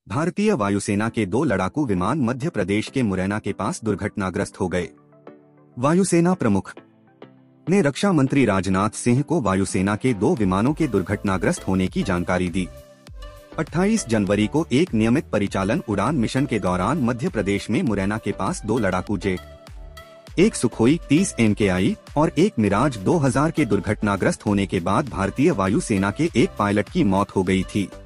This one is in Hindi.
भारतीय वायुसेना के 2 लड़ाकू विमान मध्य प्रदेश के मुरैना के पास दुर्घटनाग्रस्त हो गए। वायुसेना प्रमुख ने रक्षा मंत्री राजनाथ सिंह को वायुसेना के 2 विमानों के दुर्घटनाग्रस्त होने की जानकारी दी। 28 जनवरी को एक नियमित परिचालन उड़ान मिशन के दौरान मध्य प्रदेश में मुरैना के पास 2 लड़ाकू जेट, एक सुखोई 30 MKI और एक मिराज 2000 के दुर्घटनाग्रस्त होने के बाद भारतीय वायुसेना के एक पायलट की मौत हो गई थी।